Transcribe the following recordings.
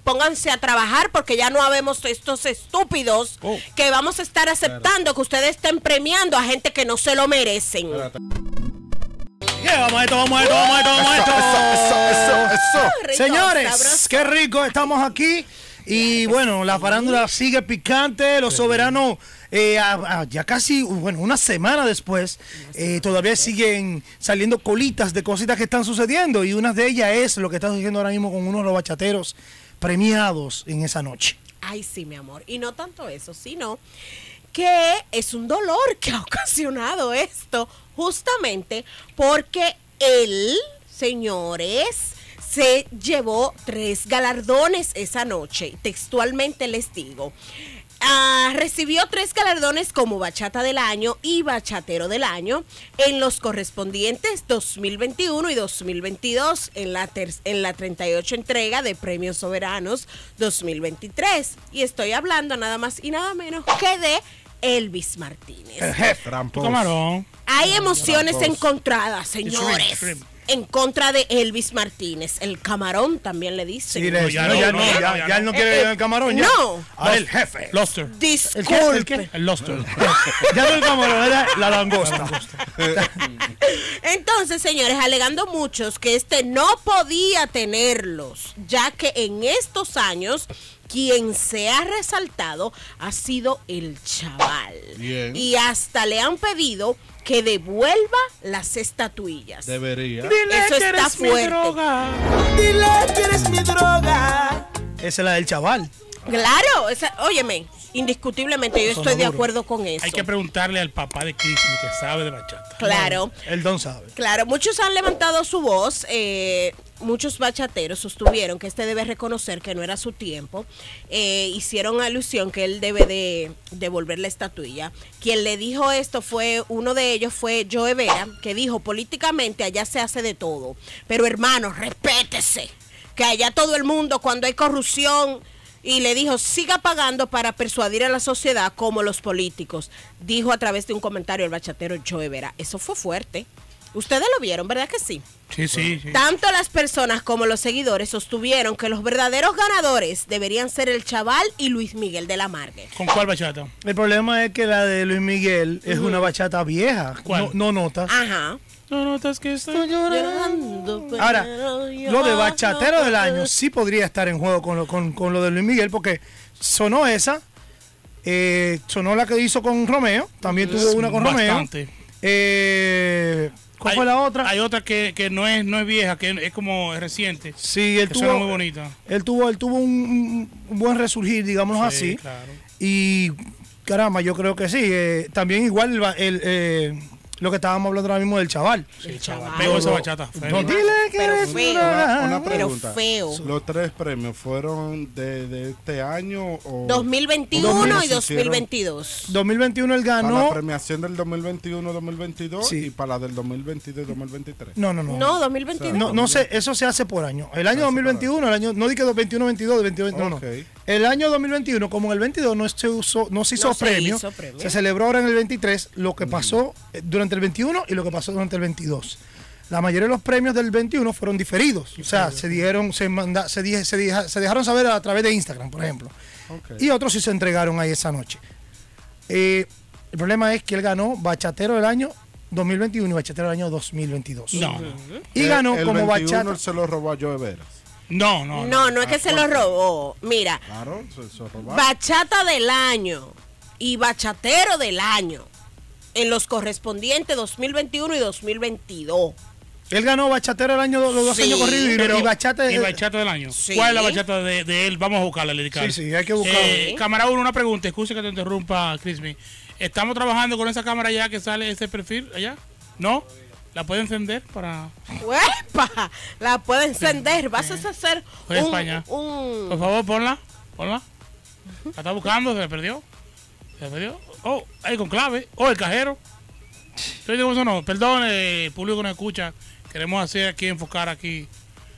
pónganse a trabajar porque ya no habemos estos estúpidos que vamos a estar aceptando que ustedes estén premiando a gente que no se lo merecen. Vamos a esto. Rico, Señores, sabroso. qué rico estamos aquí. Y bueno, la farándula sigue picante. Los soberanos, ya casi, bueno, una semana después, todavía siguen saliendo colitas de cositas que están sucediendo. Y una de ellas es lo que está sucediendo ahora mismo con uno de los bachateros premiados en esa noche. Ay, sí, mi amor. Y no tanto eso, sino que es un dolor que ha ocasionado esto, justamente porque él, señores, se llevó 3 galardones esa noche. Textualmente les digo. Recibió 3 galardones como Bachata del Año y Bachatero del Año en los correspondientes 2021 y 2022 en la 38 entrega de Premios Soberanos 2023. Y estoy hablando nada más y nada menos que de Elvis Martínez. El jefe. Camarón. Hay emociones encontradas, señores. En contra de Elvis Martínez. El camarón también le dice. Sí, ya él no quiere el camarón. Ya. No. Ahora el jefe. Luster. Disculpe. ¿El qué? El Luster. Ya no el camarón, era la langosta. Entonces, señores, alegando muchos que este no podía tenerlos, ya que en estos años quien se ha resaltado ha sido el chaval. Bien. Y hasta le han pedido que devuelva las estatuillas. Debería. Eso está fuerte. Dile que eres mi droga. Esa es la del chaval. Claro, óyeme, indiscutiblemente yo estoy de acuerdo con eso. Hay que preguntarle al papá de Crismi que sabe de bachata. Claro. El don sabe. Claro, muchos han levantado su voz, muchos bachateros sostuvieron que este debe reconocer que no era su tiempo, hicieron alusión que él debe de devolver la estatuilla. Quien le dijo esto uno de ellos fue Joe Vera, que dijo, políticamente allá se hace de todo, pero hermano, respétese, que allá todo el mundo cuando hay corrupción... Y le dijo, siga pagando para persuadir a la sociedad como los políticos. Dijo a través de un comentario el bachatero Joe Vera. Eso fue fuerte. Ustedes lo vieron, ¿verdad que sí? Sí. Tanto las personas como los seguidores sostuvieron que los verdaderos ganadores deberían ser el chaval y Luis Miguel de la Margue. ¿Con cuál bachata? El problema es que la de Luis Miguel es una bachata vieja. ¿Cuál? No notas. Ajá. No notas que estoy llorando. Ahora, lo de Bachatero del Año sí podría estar en juego con lo de Luis Miguel, porque sonó esa, sonó la que hizo con Romeo, también tuvo una con Bastante. Romeo. ¿Cuál fue la otra? Hay otra que no es vieja, que es como reciente. Sí, él que tuvo, suena muy bonita. Él tuvo un buen resurgir, digámoslo así. Claro. Y caramba, yo creo que sí. También igual lo que estábamos hablando ahora mismo del chaval. Sí, el chaval. Pegó esa bachata. No, dile que Pero eres feo. Una Pero pregunta. feo. ¿Los 3 premios fueron de este año o 2021 y se 2022? 2021 él para la ganó. premiación del 2021-2022 Sí. y para la del 2022-2023? No. No, 2022. No sé, eso se hace por año. El año 2021, el año, no dije 21-22, 22, no. El año 2021, como en el 22 no se hizo premio, se celebró ahora en el 23 lo que pasó durante el 21 y lo que pasó durante el 22. La mayoría de los premios del 21 fueron diferidos, o sea, se dejaron saber a través de Instagram, por ejemplo. Y otros sí se entregaron ahí esa noche. El problema es que él ganó Bachatero del Año 2021 y Bachatero del Año 2022. No. Y ganó el como 21 bachata. él se lo robó a Joe Veras. No es que se lo robó. Mira, Claro, se robó. Bachata del Año y Bachatero del Año en los correspondientes 2021 y 2022. Él ganó Bachatero del Año los 2 Sí, años corridos y Bachata. ¿Y bachata del año? Sí. ¿Cuál es la bachata de él? Vamos a buscarla, dedicarla. Sí, hay que buscarla. Cámara 1, una pregunta. Excusa que te interrumpa, Crismi. ¿Estamos trabajando con esa cámara ya que sale ese perfil allá? ¿No? ¿La puede encender para...? ¡Uepa! La puede encender. Vas a hacer Fue España. Por favor, ponla. ¿La está buscando? ¿Se le perdió? Oh, ahí con clave. Oh, el cajero. Estoy de eso no. Perdón, público que nos escucha. Queremos hacer aquí, enfocar aquí,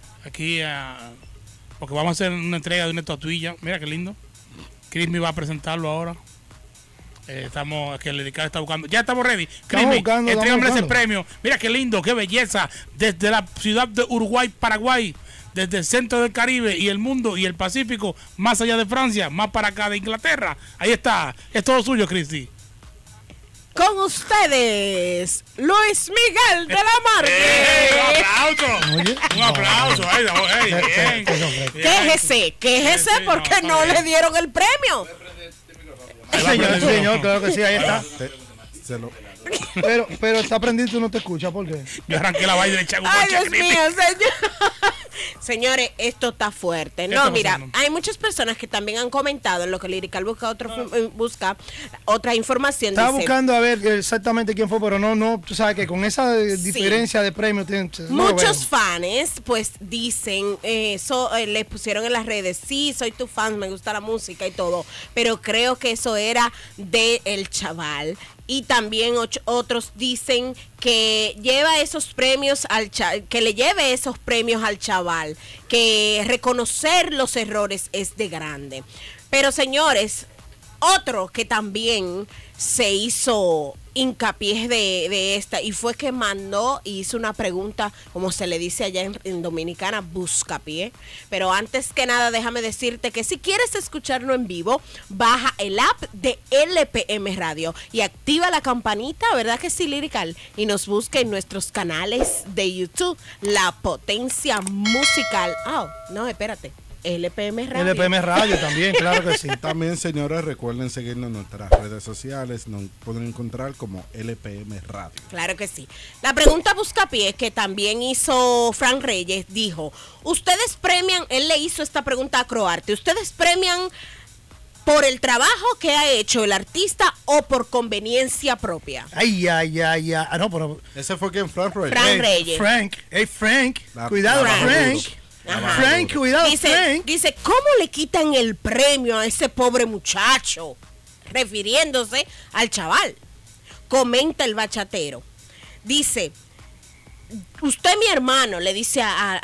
porque vamos a hacer una entrega de una estatuilla. Mira qué lindo. Crismi va a presentarlo ahora. Estamos, que el dedicado está buscando. Ya estamos ready. Crismi, entrégame ese premio. Mira qué lindo, qué belleza. Desde la ciudad de Uruguay, Paraguay. desde el centro del Caribe y el mundo y el Pacífico, más allá de Francia, más para acá de Inglaterra. Ahí está, es todo suyo, Cristi. Con ustedes, Luis Miguel de la Marque. Un aplauso. Quéjese porque no le dieron el premio. Señor, claro que sí, ahí está. Pero está prendido y tú no te escuchas, ¿por qué? Yo arranqué la vaina y le eché un Ay, Dios mío, señor. Señores, esto está fuerte. No, mira, hay muchas personas que también han comentado en lo que Lirical busca otra información. Estaba buscando a ver exactamente quién fue, pero no, tú sabes que con esa diferencia de premios muchos fans pues dicen le pusieron en las redes, sí, soy tu fan, me gusta la música y todo, pero creo que eso era de El Chaval. Y también otros dicen que lleva esos premios que le lleve esos premios al chaval, que reconocer los errores es de grande. Pero señores, otro que también se hizo hincapié de esta y fue que mandó y hizo una pregunta, como se le dice allá en Dominicana, buscapié. Pero antes que nada, déjame decirte que si quieres escucharlo en vivo, baja el app de LPM Radio y activa la campanita, ¿verdad que sí, Lirical? Y nos busca en nuestros canales de YouTube, La Potencia Musical. No, espérate. LPM Radio. LPM Radio también, claro que sí. También, señores, recuerden seguirnos en nuestras redes sociales. Nos pueden encontrar como LPM Radio. Claro que sí. La pregunta buscapié que también hizo Frank Reyes dijo, ustedes premian, él le hizo esta pregunta a Croarte, ustedes premian por el trabajo que ha hecho el artista o por conveniencia propia. Ay. No, pero ese fue quien, Frank Reyes. Frank Reyes. Frank. Cuidado, Frank. Frank, cuidado, Frank. Dice, ¿cómo le quitan el premio a ese pobre muchacho? Refiriéndose al chaval. Comenta el bachatero. Dice, usted es mi hermano, le dice a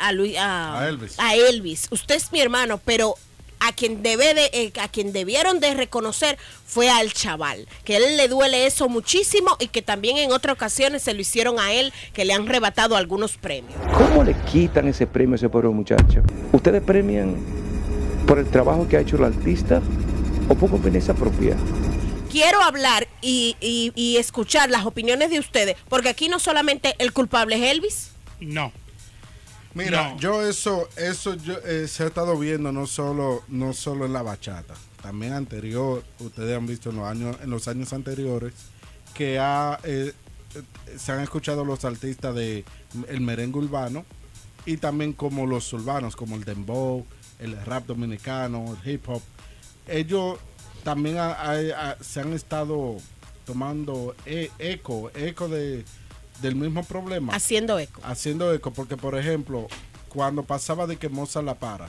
Elvis. Usted es mi hermano, pero a quien debieron de reconocer fue al chaval, que a él le duele eso muchísimo y que también en otras ocasiones se lo hicieron a él, que le han arrebatado algunos premios. ¿Cómo le quitan ese premio a ese pobre muchacho? ¿Ustedes premian por el trabajo que ha hecho el artista o por conveniencia propia? Quiero hablar y escuchar las opiniones de ustedes, porque aquí no solamente el culpable es Elvis. No. Mira, eso se ha estado viendo no solo en la bachata, también anterior, ustedes han visto en los años anteriores que se han escuchado los artistas de el merengue urbano y también como los urbanos, como el dembow, el rap dominicano, el hip hop. Ellos también se han estado tomando eco del mismo problema. Haciendo eco, porque por ejemplo, cuando pasaba de que Mozart La Para,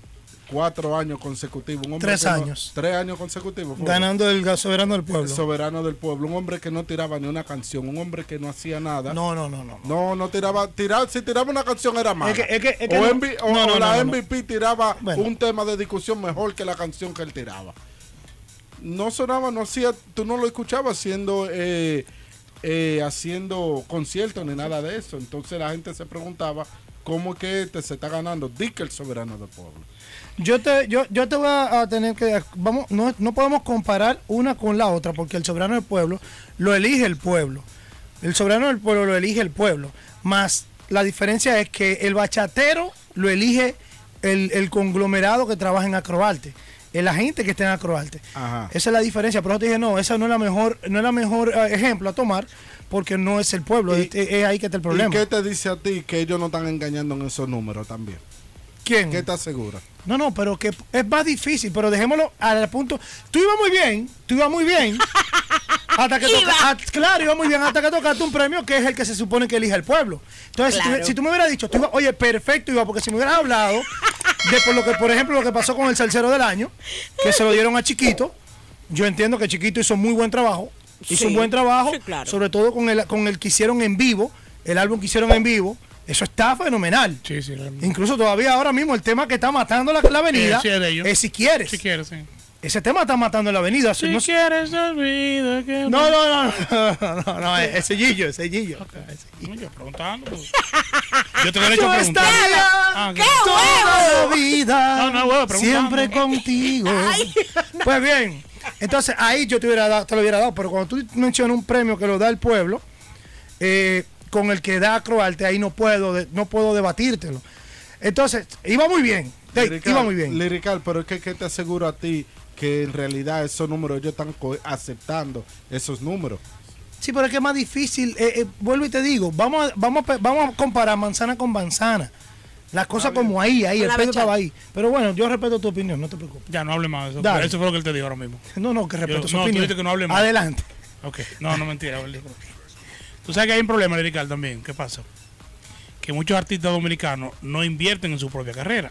4 años consecutivos, 3 años. 3 años consecutivos. Ganando el soberano del pueblo. Soberano del pueblo, un hombre que no tiraba ni una canción, un hombre que no hacía nada. No tiraba, si tiraba una canción era mala. La MVP tiraba un tema de discusión mejor que la canción que él tiraba. No sonaba, no hacía, tú no lo escuchabas haciendo conciertos ni nada de eso. Entonces la gente se preguntaba cómo es que se está ganando Dick el soberano del pueblo. Yo te voy a tener que no podemos comparar una con la otra, porque el soberano del pueblo lo elige el pueblo. El soberano del pueblo lo elige el pueblo. Más la diferencia es que el bachatero lo elige el conglomerado que trabaja en Acroarte. La gente que está en Acroarte. Esa es la diferencia. Pero yo te dije, no, esa no es la mejor ejemplo a tomar, porque no es el pueblo, es ahí que está el problema. ¿Y qué te dice a ti que ellos no están engañando en esos números también? ¿Quién? ¿Qué te asegura? No, pero que es más difícil, pero dejémoslo al punto. Tú ibas muy bien. Hasta que iba muy bien, hasta que tocaste un premio que es el que se supone que elige el pueblo. Entonces, claro, si tú me hubieras dicho, oye, perfecto, Iba, porque si me hubieras hablado de por ejemplo, lo que pasó con el Salsero del Año, que se lo dieron a Chiquito, yo entiendo que Chiquito hizo muy buen trabajo. Hizo un buen trabajo, claro, sobre todo con el que hicieron en vivo, el álbum que hicieron en vivo. Eso está fenomenal. Sí, incluso todavía ahora mismo el tema que está matando la avenida es de ellos. Si quieres. Si quieres, sí. Ese tema está matando en la avenida. Si no quieres olvida que... No, ese Gillo. Yo preguntando. Yo te he hecho preguntar. ¡Qué huevo! Vida, siempre contigo. Pues bien, entonces ahí yo te lo hubiera dado, pero cuando tú mencionas un premio que lo da el pueblo, con el que da Croarte, ahí no puedo debatírtelo. Entonces, iba muy bien. Lirical, pero es que te aseguro a ti que en realidad esos números ellos están aceptando esos números. Sí, pero es que es más difícil. Vuelvo y te digo, vamos a comparar manzana con manzana. Las cosas como ahí, el pedo estaba ahí. Pero bueno, yo respeto tu opinión, no te preocupes. Ya, no hable más de eso. Pero eso fue lo que él te dijo ahora mismo. No, que respeto su opinión. Tú dices que no hable más. Adelante. Ok, no mentira. Tú sabes que hay un problema, Lirical, también. ¿Qué pasa? Que muchos artistas dominicanos no invierten en su propia carrera.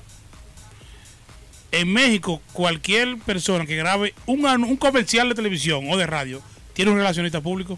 En México, cualquier persona que grabe un comercial de televisión o de radio tiene un relacionista público.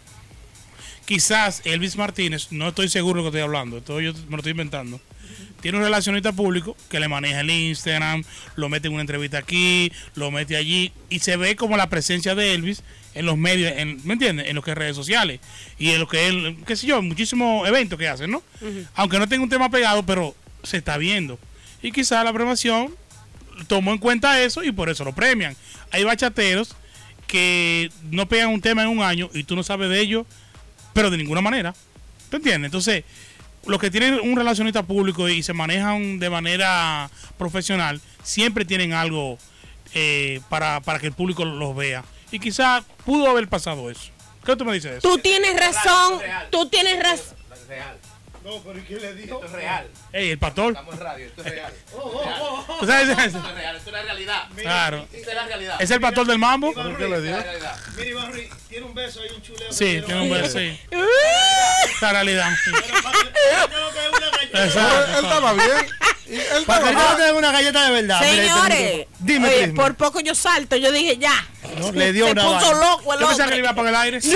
Quizás Elvis Martínez, no estoy seguro de lo que estoy hablando, yo me lo estoy inventando. Tiene un relacionista público que le maneja el Instagram, lo mete en una entrevista aquí, lo mete allí y se ve como la presencia de Elvis en los medios, ¿me entiendes? En lo que es redes sociales y en lo que él, qué sé yo, muchísimos eventos que hacen, ¿no? Aunque no tenga un tema pegado, pero se está viendo. Y quizás la premiación tomó en cuenta eso y por eso lo premian. Hay bachateros que no pegan un tema en un año y tú no sabes de ellos, pero de ninguna manera. ¿Te entiendes? Entonces, los que tienen un relacionista público y se manejan de manera profesional, siempre tienen algo para que el público los vea. Y quizás pudo haber pasado eso. ¿Qué tú me dices de eso? Tú tienes razón, tú tienes razón. No, pero ¿qué le dijo? Esto es real. Ey, el pastor. Estamos en radio, esto es real. ¿Tú sabes eso? Esto es real, esto es la realidad. Claro. Esto es la realidad. ¿Es el pastor del mambo? ¿Qué le dijo? Mira, Barry, tiene un beso ahí, un chuleo. Sí, tiene un beso, sí. Esta realidad. Sí. Él estaba bien. Para que yo te dé una galleta de verdad. Señores, dime, oye, por poco yo salto, yo dije ya. No, le dio una puso loco el Yo pensaba hombre. que le iba a apagar el aire.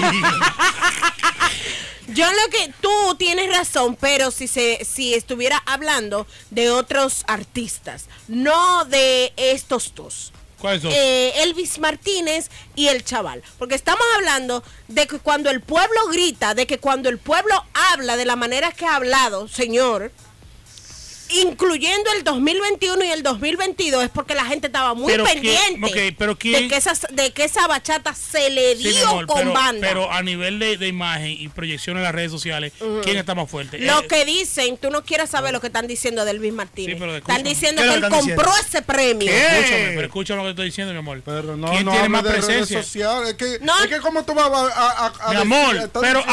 Yo lo que tú tienes razón, pero si estuviera hablando de otros artistas, no de estos dos. ¿Cuáles son? Elvis Martínez y el chaval, porque estamos hablando de que cuando el pueblo grita, de que cuando el pueblo habla de la manera que ha hablado, señor, incluyendo el 2021 y el 2022, es porque la gente estaba muy pendiente de que esa bachata se le dio con banda. Pero a nivel de imagen y proyección en las redes sociales, ¿quién está más fuerte? Lo que dicen, tú no quieres saber lo que están diciendo de Elvis Martínez. Sí, pero están diciendo que él compró ese premio. Escúchame lo que estoy diciendo, mi amor. Pero no, ¿Quién tiene más presencia? Es que como tú vas a mi amor, pero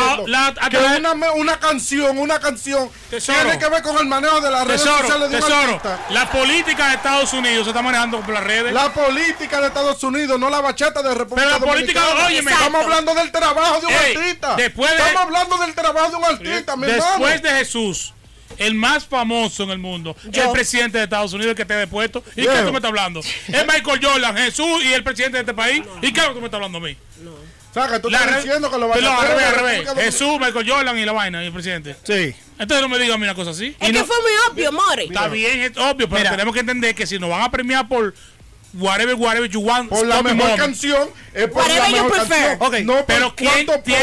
una canción tiene que ver con el manejo de las redes sociales de un artista. La política de Estados Unidos se está manejando por las redes. La política de Estados Unidos, no la bachata de República Dominicana. Política, óyeme, estamos hablando del trabajo de un artista. Estamos hablando del trabajo de un artista, mi hermano. Después de Jesús, el más famoso en el mundo, el presidente de Estados Unidos, el que te ha depuesto. ¿Y qué tú me estás hablando? Es Michael Jordan, Jesús y el presidente de este país. ¿Y qué es lo que tú me estás hablando a mí? O sea, que tú estás diciendo que lo vaya a hacer. Al revés. Jesús, Michael Jordan y la vaina, y el presidente. Sí. Entonces no me digas a mí una cosa así. Es que fue muy obvio, More. Está bien, es obvio, pero tenemos que entender que si nos van a premiar por whatever you want, por la mejor canción, es por la mejor canción. Okay. No, pero ¿quién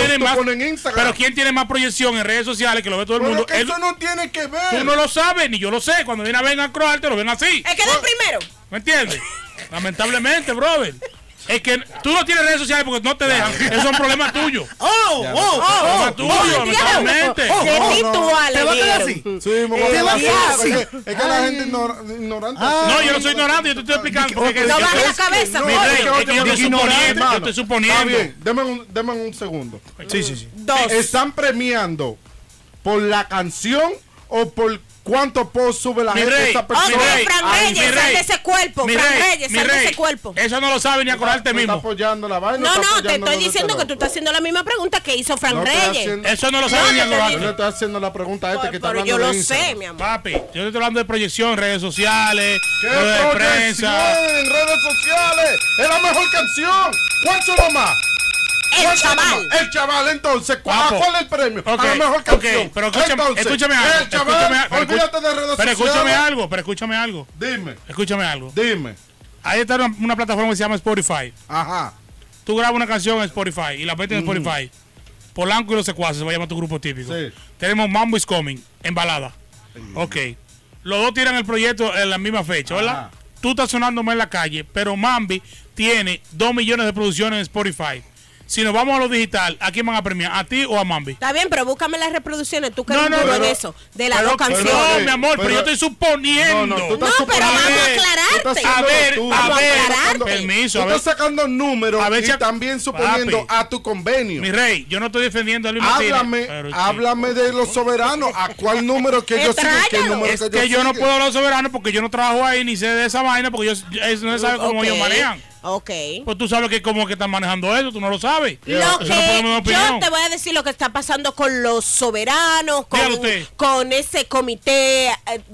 tiene más proyección en redes sociales que lo ve todo el mundo? Que eso no tiene que ver. Tú no lo sabes, ni yo lo sé. Cuando viene a ver a Croarte, lo ven así. Es que es el primero. ¿Me entiendes? Lamentablemente, brother. Es que tú no tienes redes sociales porque no te dejan. Eso es un problema tuyo. Problema tuyo, lamentablemente. ¿Te va a quedar así? Sí, me va a quedar así. Es que la gente ignorante. No, yo no soy ignorante, yo te estoy explicando. No bajes la cabeza, mi rey, es que yo estoy suponiendo. Está bien, deme un segundo. Sí. ¿Están premiando por la canción o por cuánto post sube la gente esa persona? Fran Reyes, sal de ese cuerpo. Fran Reyes, sal de ese cuerpo. Eso no lo sabe ni acordarte mismo. Está apoyando la vaina. No, te estoy diciendo que tú estás haciendo la misma pregunta que hizo Fran Reyes. Eso no lo sabe ni acordarte. Yo le estoy haciendo la pregunta a este que está hablando. Yo lo sé, mi amor. Papi, yo te estoy hablando de proyección en redes sociales, de prensa. En redes sociales. Es la mejor canción. ¿Cuál sonó más? El chaval, entonces, ¿cuál es el premio? A la mejor canción. Pero escúchame algo. El chaval, olvídate de redes sociales. Pero escúchame algo. Dime. Escúchame algo. Dime. ahí está una plataforma que se llama Spotify. Ajá. Tú grabas una canción en Spotify y la metes en Spotify. Polanco y los secuaces se va a llamar tu grupo típico. Sí. Tenemos Mambo is Coming en balada. Sí. Ok. Los dos tiran el proyecto en la misma fecha, ¿verdad? Ajá. Tú estás sonando más en la calle, pero Mambi tiene 2 millones de producciones en Spotify. Si nos vamos a lo digital, ¿a quién van a premiar? ¿A ti o a Mambi? Está bien, pero búscame las reproducciones. Tú que eres de eso, de las dos canciones. No, mi amor, pero yo estoy suponiendo. No, pero vamos a aclararte. A ver, permiso. Tú estás sacando números y también suponiendo a tu convenio. Mi rey, yo no estoy defendiendo a Luis Martínez. Háblame de los soberanos. ¿A cuál número que ellos siguen? Es que yo no puedo hablar de soberanos porque yo no trabajo ahí ni sé de esa vaina porque no se sabe cómo ellos manejan. Ok. Pues tú sabes que cómo que están manejando eso, tú no lo sabes. Yo te voy a decir lo que está pasando con los soberanos, con ese comité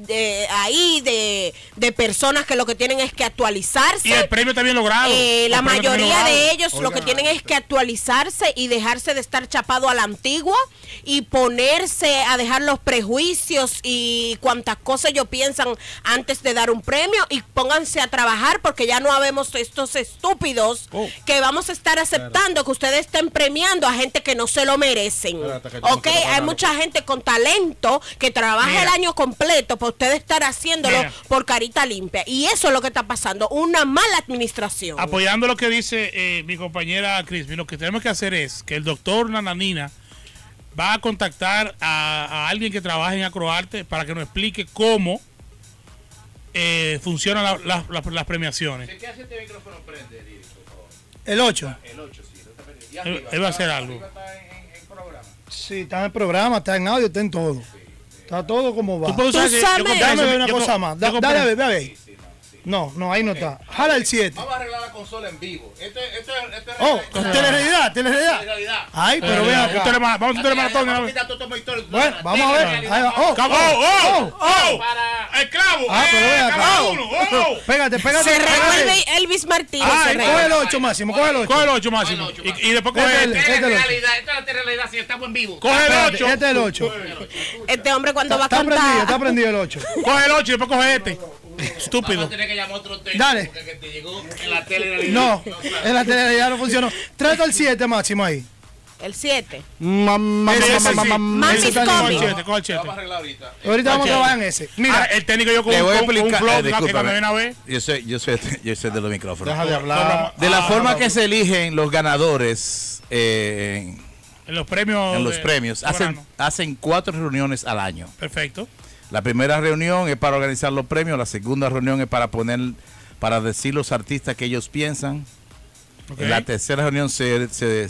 de personas que lo que tienen es que actualizarse. Y el premio también logrado. La mayoría de ellos lo que tienen es que actualizarse y dejarse de estar chapado a la antigua y ponerse a dejar los prejuicios y cuantas cosas ellos piensan antes de dar un premio y pónganse a trabajar porque ya no habemos estos estúpidos que vamos a estar aceptando que ustedes estén premiando a gente que no se lo merecen. Ok, hay mucha gente con talento que trabaja el año completo para ustedes estar haciéndolo por carita limpia y eso es lo que está pasando, una mala administración. Apoyando lo que dice mi compañera Crispy, lo que tenemos que hacer es que el doctor Nananina va a contactar a alguien que trabaje en Acroarte para que nos explique cómo funcionan las premiaciones. ¿Qué hace este micrófono prende, por favor? El 8. El 8, sí. Él va a hacer algo. ¿Está en programa? Sí, está en el programa, está en audio, está en todo. Está todo como va. ¿Tú sabes? Dame ver una cosa más. Dale a ver, ve a ver. No, ahí no está. Jala el 7. Vamos a arreglar la consola en vivo. Telerealidad. Ay, pero ven acá. Vamos a un telemaratón. Bueno, vamos a ver. ¡El clavo! Pero ven acá. Pégate. Se regó Elvis Martínez. Coge el 8, Máximo. Coge el 8. Máximo. Y después coge Esta es la realidad, si estamos en vivo. Coge el 8. Este es el 8. Este hombre cuando va a cantar. Está prendido el 8. Coge el 8 y después coge este. Estúpido. Vamos a tener que llamar otro técnico. Dale. Porque te llegó en la tele. No, en la telerealidad no funcionó. Trata el 7, Máximo, ahí. El 7. Vamos a arreglar ahorita. Ahorita vamos a trabajar en ese. Mira, el técnico yo con un blog que también una vez. Yo sé de los micrófonos. Deja de hablar. De la forma que se eligen los ganadores en los premios. Hacen 4 reuniones al año. Perfecto. La primera reunión es para organizar los premios, la segunda reunión es para decir los artistas que ellos piensan. Okay. En la tercera reunión se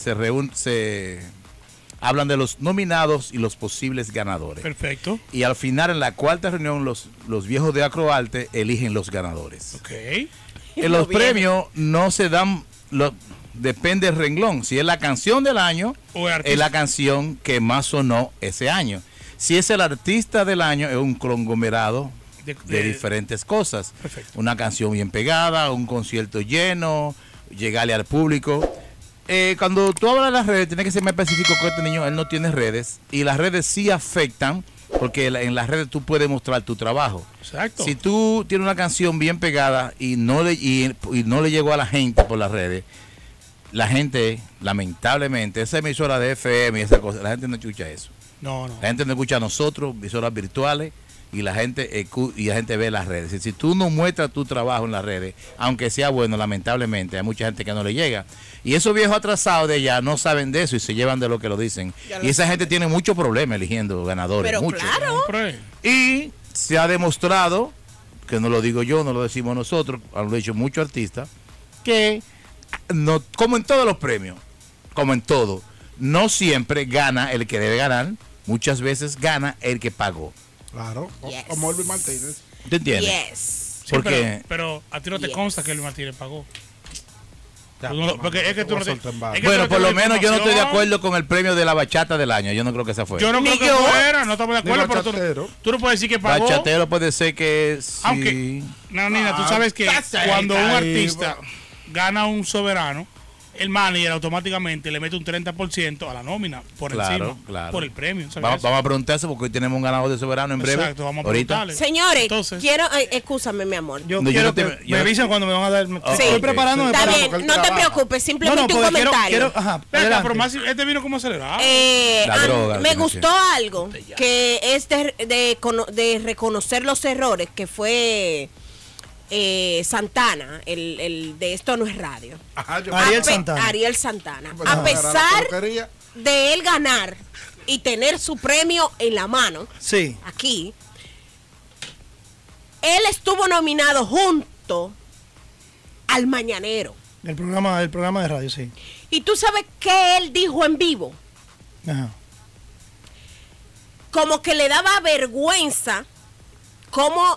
hablan de los nominados y los posibles ganadores. Perfecto. Y al final, en la cuarta reunión, los viejos de Acroarte eligen los ganadores. Okay. En los premios no se dan, depende del renglón. Si es la canción del año, es la canción que más sonó ese año. Si es el artista del año, es un conglomerado de diferentes cosas. Perfecto. Una canción bien pegada, un concierto lleno, llegarle al público. Cuando tú hablas de las redes, tienes que ser más específico con este niño. Él no tiene redes y las redes sí afectan porque en las redes tú puedes mostrar tu trabajo. Exacto. Si tú tienes una canción bien pegada y no le llegó a la gente por las redes, la gente, lamentablemente, esa emisora de FM y esa cosa, la gente no escucha eso. No. La gente no escucha a nosotros, emisoras virtuales, y la gente ve las redes. Si tú no muestras tu trabajo en las redes, aunque sea bueno, lamentablemente hay mucha gente que no le llega. Y esos viejos atrasados de allá no saben de eso y se llevan de lo que lo dicen. Y esa gente tiene muchos problemas eligiendo ganadores. Pero muchos. claro. Y se ha demostrado, que no lo digo yo, no lo decimos nosotros, han dicho muchos artistas, que no, como en todos los premios, como en todo, no siempre gana el que debe ganar, muchas veces gana el que pagó. Claro, como Elvis Martínez. ¿Te entiendes? Yes. Sí, pero a ti no te consta que Elvis Martínez pagó. Porque es que tú no te, bueno, por lo menos yo no estoy de acuerdo con el premio de la bachata del año. Yo no creo que esa fue. Yo no creo que fuera, no estamos de acuerdo, pero tú no puedes decir que pagó. Bachatero puede ser que sí. Aunque, Nina, tú sabes que cuando un artista gana un soberano, el manager automáticamente le mete un 30% a la nómina por encima, por el premio. Vamos a preguntarse porque hoy tenemos un ganador de soberano en breve. Exacto, vamos a preguntarle. Señores, quiero, excúsame, mi amor. Yo quiero que me avisen cuando me van a dar. Estoy preparándome. Está bien, no te preocupes, simplemente un comentario. Pero más, este vino como acelerado. La droga. Me gustó algo que es de reconocer los errores, que fue Santana, el de Esto No Es Radio. Ariel Santana. A pesar de él ganar y tener su premio en la mano, aquí, él estuvo nominado junto al Mañanero. El programa de radio, sí. Y tú sabes qué él dijo en vivo. Ajá. Como que le daba vergüenza cómo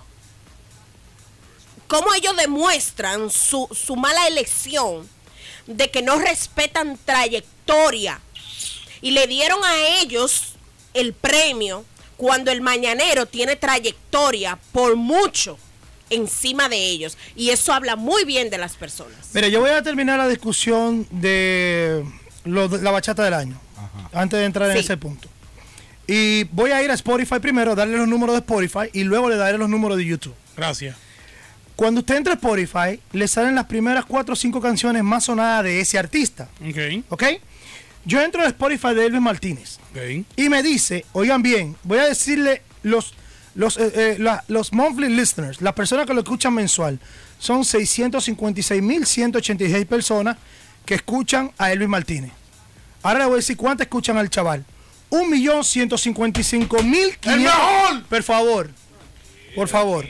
ellos demuestran su mala elección de que no respetan trayectoria y le dieron a ellos el premio cuando el Mañanero tiene trayectoria por mucho encima de ellos, y eso habla muy bien de las personas. Mira, yo voy a terminar la discusión de la bachata del año. Ajá. Antes de entrar en ese punto, y voy a ir a Spotify primero, darle los números de Spotify y luego le daré los números de YouTube. Gracias. Cuando usted entra a Spotify, le salen las primeras 4 o 5 canciones más sonadas de ese artista. ¿Ok? Yo entro a Spotify de Elvis Martínez. Y me dice, oigan bien, voy a decirle los monthly listeners, las personas que lo escuchan mensual, son 656.186 personas que escuchan a Elvis Martínez. Ahora le voy a decir cuántas escuchan al chaval. 1.155.500. Por favor.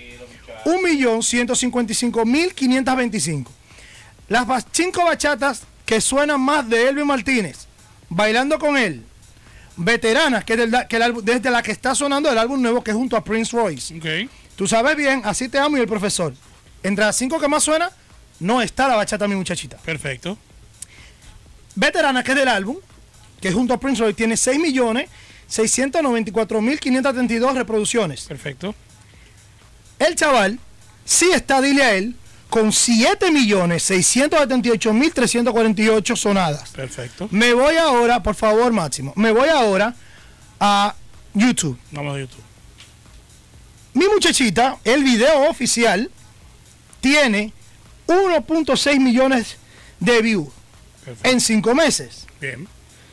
1.155.525. Las 5 bachatas que suenan más de Elvis Martínez, Bailando con él, Veteranas, que desde la que está sonando el álbum nuevo, que es junto a Prince Royce. Tú sabes bien, Así te amo y El Profesor. Entre las 5 que más suena, no está la bachata Mi Muchachita. Perfecto. Veteranas, que es del álbum, que es junto a Prince Royce, tiene 6.694.532 reproducciones. Perfecto. El chaval sí está, dile a él, con 7.678.348 sonadas. Perfecto. Me voy ahora, por favor, Máximo, me voy ahora a YouTube. Vamos a YouTube. Mi Muchachita, el video oficial, tiene 1.6 millones de views. Perfecto. En 5 meses. Bien.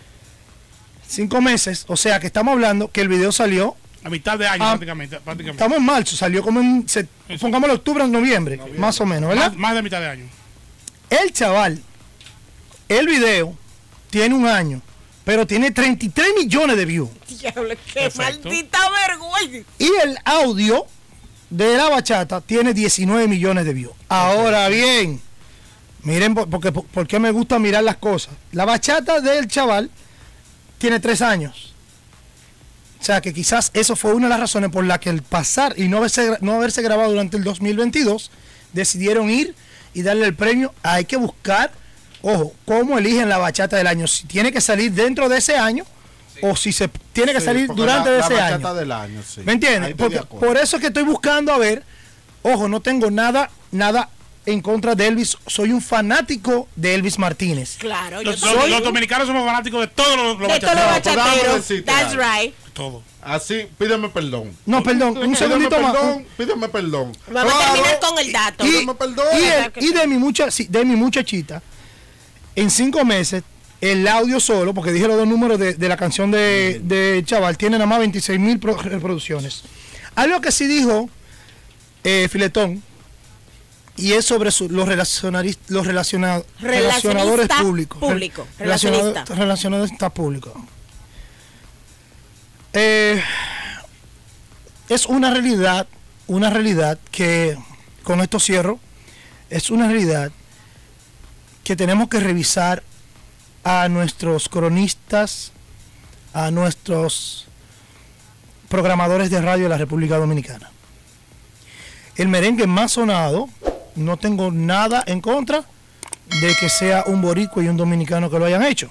5 meses, o sea que estamos hablando que el video salió a mitad de año prácticamente. Estamos en marzo, salió como en, pongámoslo octubre, noviembre, más o menos, ¿verdad? Más de mitad de año. El chaval, el video, tiene 1 año, pero tiene 33 millones de views. Diablo, qué maldita vergüenza. Y el audio de la bachata tiene 19 millones de views. Ahora bien, miren, porque me gusta mirar las cosas. La bachata del chaval tiene 3 años. O sea que quizás eso fue una de las razones por la que el pasar y no haberse grabado durante el 2022, decidieron ir y darle el premio. Hay que buscar, ojo, cómo eligen la bachata del año. Si tiene que salir dentro de ese año o si se tiene que salir durante ese año. La bachata del año, sí. ¿Me entiendes? Por eso es que estoy buscando a ver, ojo, no tengo nada en contra de Elvis. Soy un fanático de Elvis Martínez. Claro, los dominicanos somos fanáticos de todos los bachateros. That's right. Todo. Así, pídeme perdón. No, perdón, un segundito más. Pídeme perdón. Vamos a terminar con el dato. Pídeme perdón. Y de mi muchachita, en 5 meses, el audio solo, porque dije los 2 números de la canción de chaval, tiene nada más 26.000 reproducciones. Algo que sí dijo Filetón, y es sobre los relacionadores públicos. Relacionadores públicos. Es una realidad que, con esto cierro, es una realidad que tenemos que revisar a nuestros cronistas, a nuestros programadores de radio de la República Dominicana. El merengue más sonado, no tengo nada en contra de que sea un boricua y un dominicano que lo hayan hecho.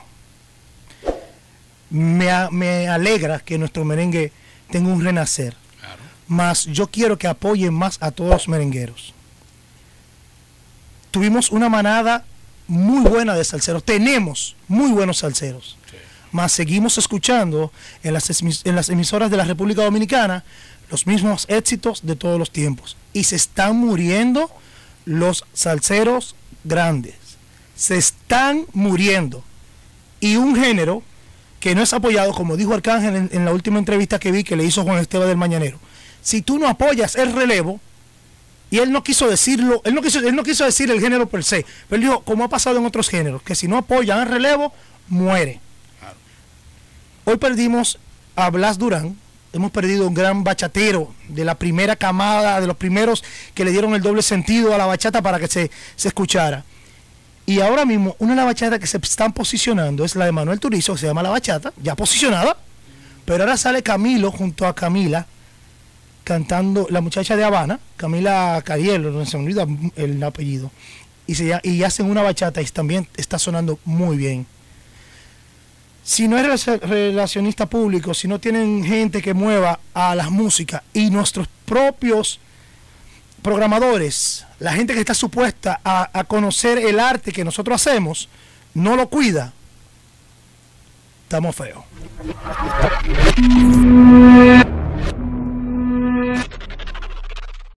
Me alegra que nuestro merengue tenga un renacer. Claro. Mas yo quiero que apoyen más a todos los merengueros. Tuvimos una manada muy buena de salseros, tenemos muy buenos salseros, mas seguimos escuchando en las emisoras de la República Dominicana los mismos éxitos de todos los tiempos, y se están muriendo los salseros grandes, se están muriendo, y un género que no es apoyado, como dijo Arcángel en la última entrevista que vi que le hizo Juan Esteban del Mañanero. Si tú no apoyas el relevo, y él no quiso decirlo, él no quiso decir el género per se, pero él dijo, como ha pasado en otros géneros, que si no apoyan el relevo, muere. Hoy perdimos a Blas Durán, hemos perdido un gran bachatero de la primera camada, de los primeros que le dieron el doble sentido a la bachata para que se escuchara. Y ahora mismo, una de las bachatas que se están posicionando es la de Manuel Turizo, que se llama La Bachata, ya posicionada, pero ahora sale Camilo junto a Camila, cantando, la muchacha de Habana, Camila Cariel, no se me olvida el apellido, y hacen una bachata y también está sonando muy bien. Si no eres relacionista público, si no tienen gente que mueva a las músicas y nuestros propios programadores, la gente que está supuesta a conocer el arte que nosotros hacemos, no lo cuida, estamos feos.